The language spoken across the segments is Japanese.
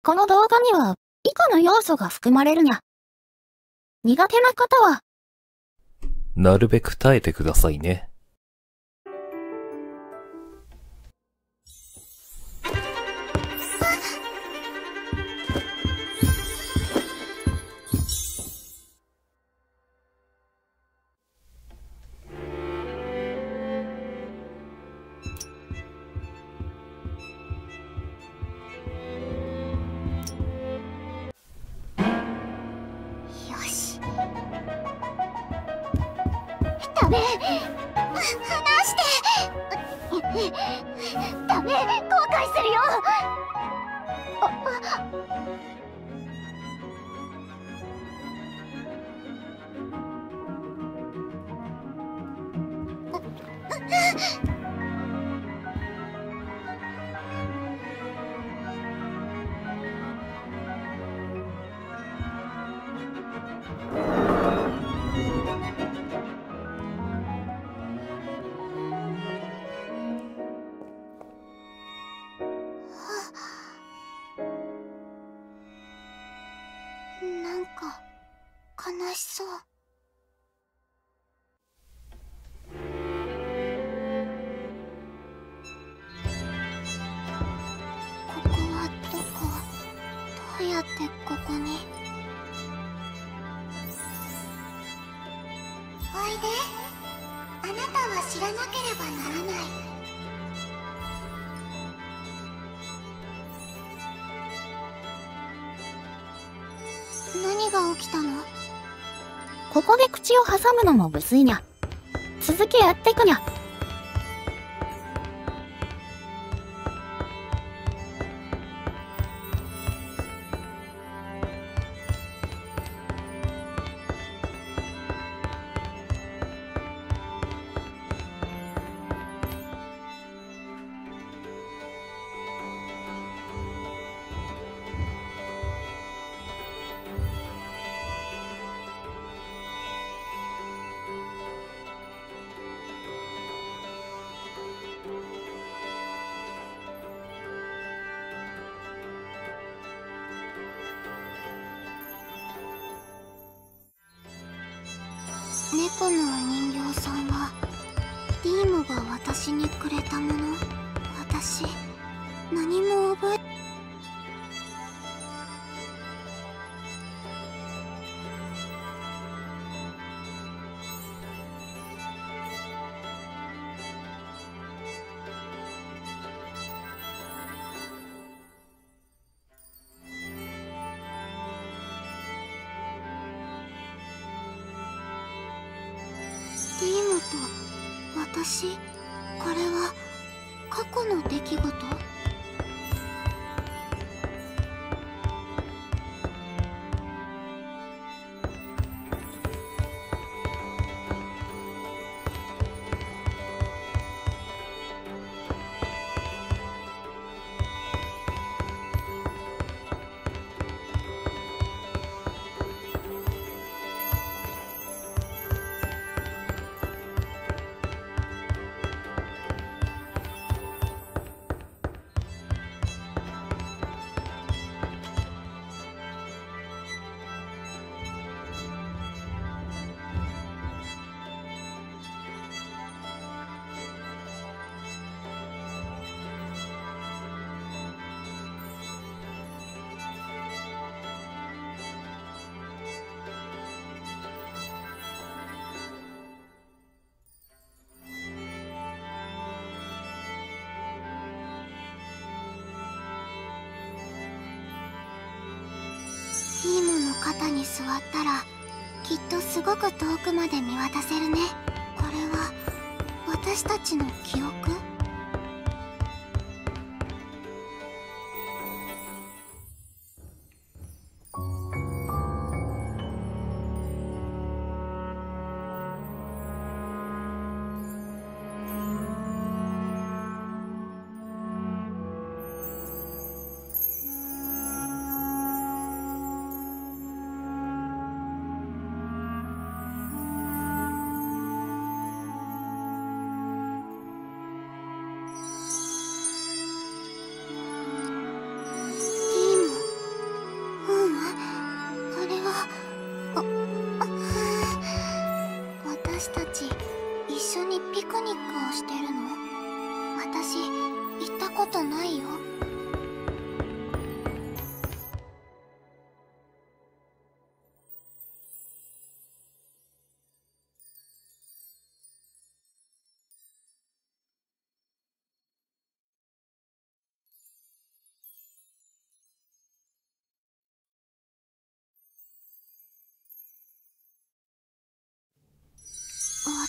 この動画には以下の要素が含まれるにゃ。苦手な方は、 なるべく耐えてくださいね。 よし。ダメ。離して。ダメ、後悔するよ。なんか悲しそう。ここはどこ？どうやってここに？おいで。あなたは知らなければならない。何が起きたの？ ここで口を挟むのも無粋にゃ。続けやってくにゃ。 猫のお人形さんはディーモが私にくれたもの。私何も覚え。ディーモと私、これは過去の出来事？ディーモの肩に座ったらきっとすごく遠くまで見渡せるね。これは私たちの記憶？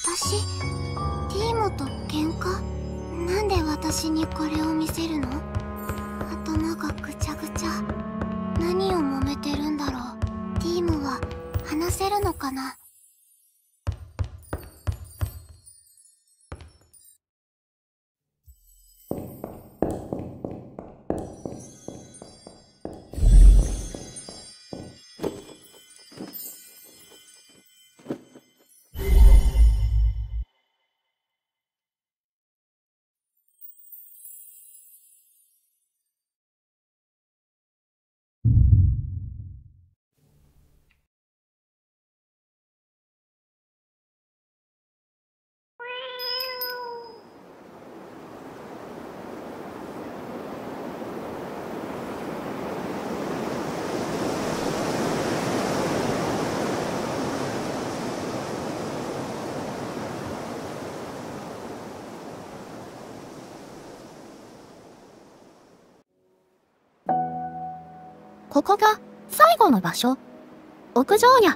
私ティーモと喧嘩？なんで私にこれを見せるの？頭がぐちゃぐちゃ。何を揉めてるんだろう。ティーモは話せるのかな？ ここが最後の場所。屋上にゃ。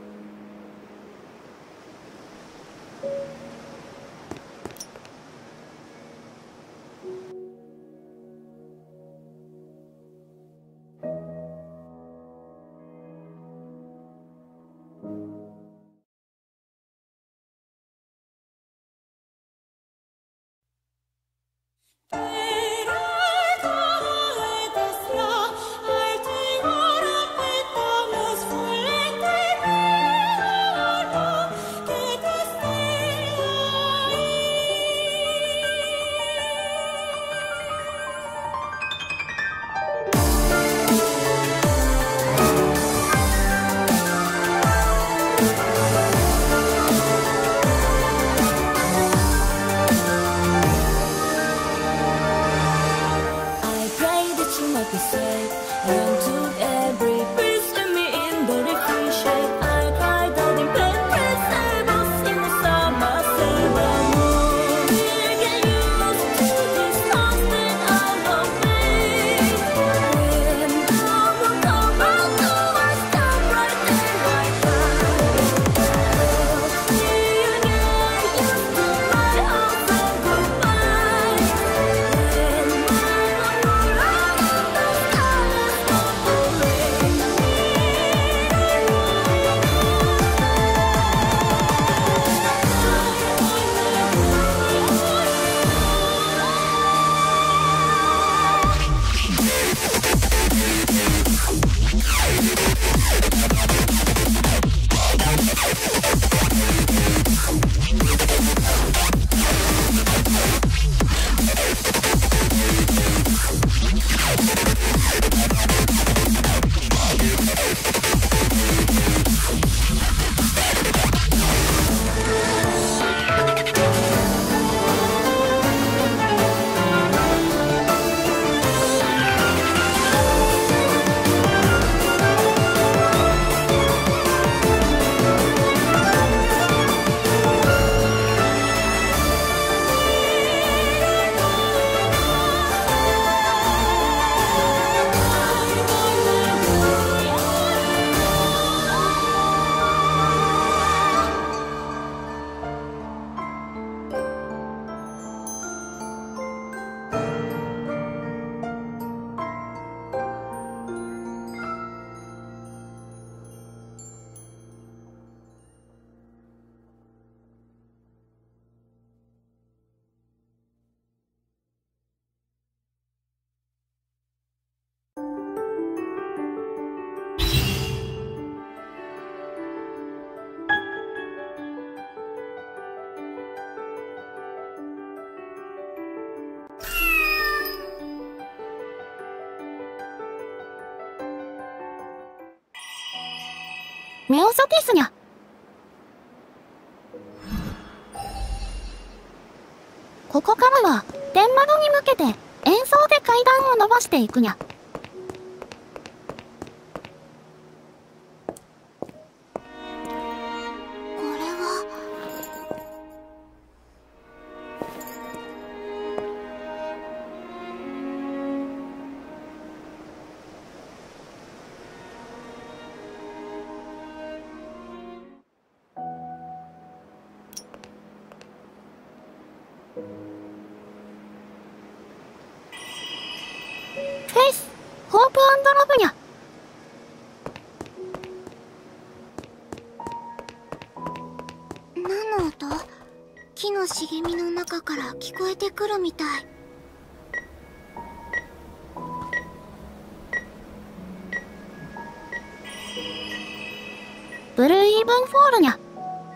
メオソティスにゃ。ここからは天窓に向けて演奏で階段を伸ばしていくにゃ。 これはホープ&ラブにゃ。 何の音？木の茂みの中から聞こえてくるみたい。 ブルーイーブンフォールにゃ。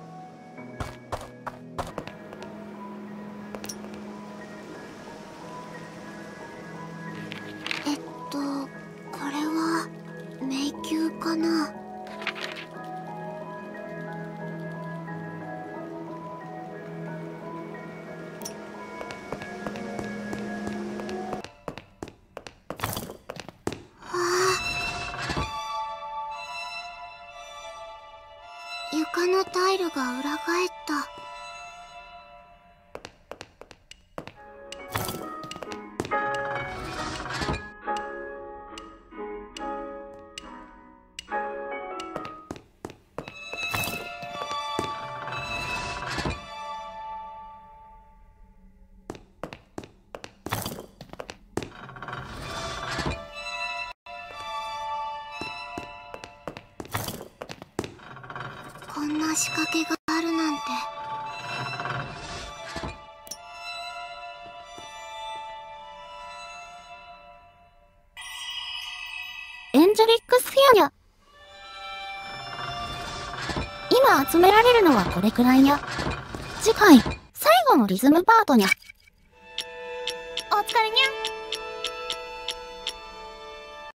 これは迷宮かな。床のタイルが裏返った。こんな仕掛けがあるなんて。 エンジェリックスフィアにゃ。今集められるのはこれくらいにゃ。次回、最後のリズムパートにゃ。お疲れにゃ。